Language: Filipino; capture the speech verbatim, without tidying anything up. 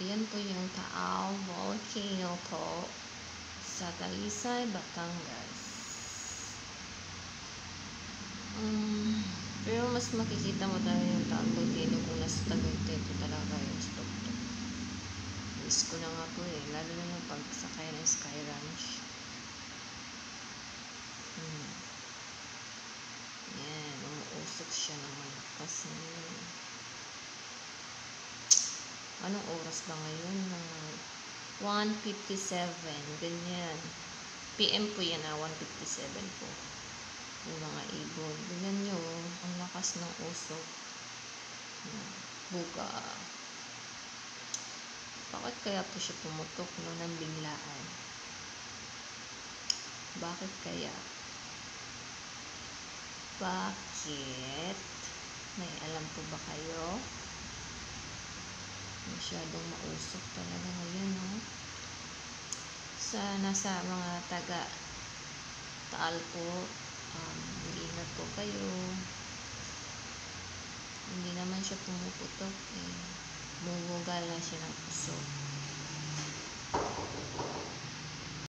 Ayan po yung Taal Volcano po sa Talisay, Batangas. Um, pero mas makikita mo talaga yung Taal Volcano kung nasa Tagaytay po talaga yung tuk-tuk. Miss ko na nga po eh, lalo na yung pagsakay ng Sky Ranch. Hmm. Yan, umuusok siya ng malakas ngayon. Anong oras ba ngayon? Uh, one fifty-seven, ganyan. P M po yan, ah, one fifty-seven po. Yung mga ibon. Ganyan nyo, ang lakas ng usok. Hmm. Buga. Bakit kaya po siya pumutok no, ng biglaan? Bakit kaya? Bakit? May alam po ba kayo? Masyadong mausok talaga ngayon, no? Sa nasa mga taga Taal po, um, mag-ingat po kayo. Hindi naman siya pumuputok, eh. Bumugal na siya ng usok.